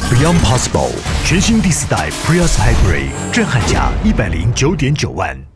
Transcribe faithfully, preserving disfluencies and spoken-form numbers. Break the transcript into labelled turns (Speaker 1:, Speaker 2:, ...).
Speaker 1: Beyond Possible 全新第四代 Prius Hybrid 震撼价一百零九点九万。